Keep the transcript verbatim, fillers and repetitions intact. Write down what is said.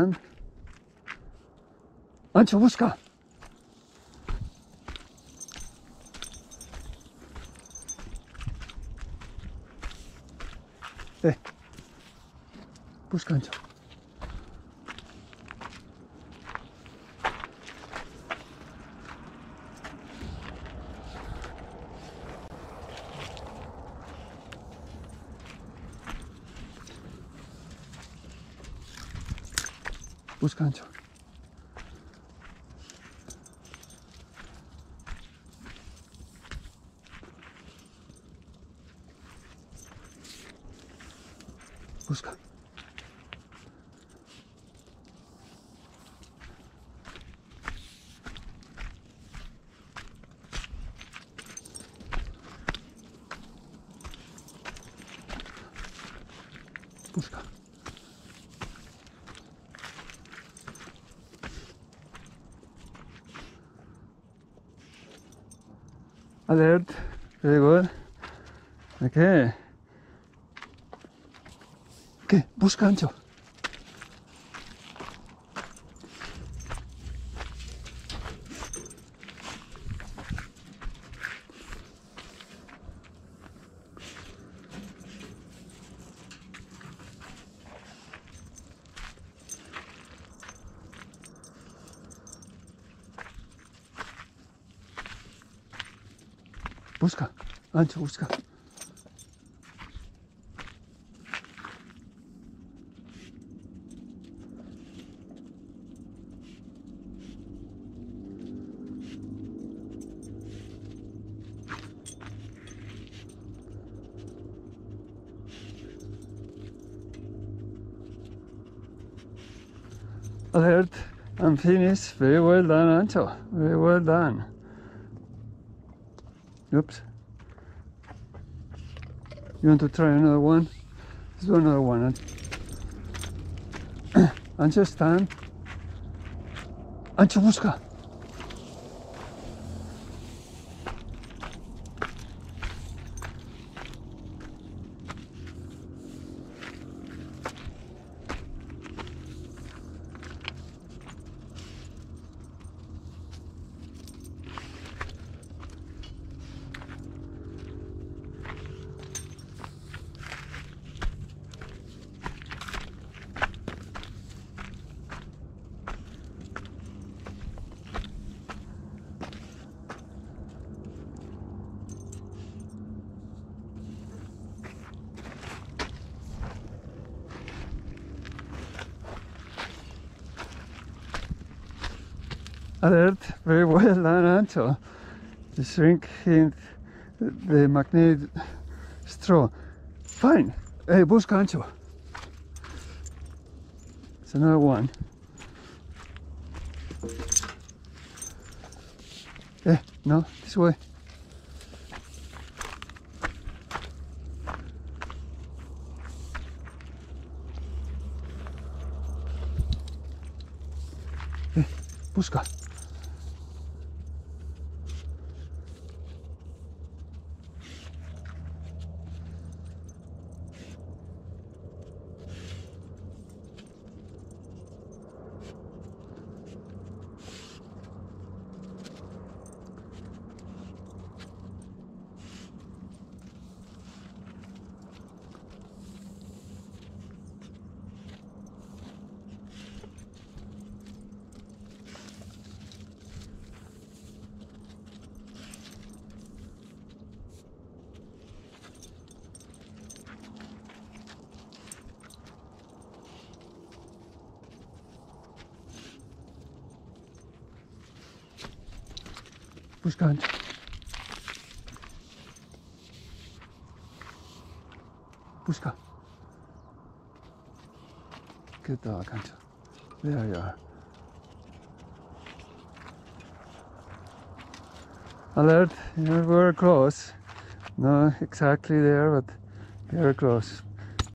stand. Ancho, busca. Eh, busca, Ancho. Busca, Ancho. Busca. Busca. Alert. Very good. Okay. Okay, busca, Ancho. Busca, Ancho, busca. Alert, I'm finished. Very well done, Ancho. Very well done. Oops. You want to try another one? Let's do another one. Ancho, stand. Ancho, busca. Alert, very well done, Ancho. The shrink in the magnetic straw. Fine. Hey, busca, Ancho. It's another one. Eh, no, this way. Eh, busca. Busca, Ancho. Busca. Good dog, Ancho. There you are. Alert, you're very close. Not exactly there, but very close.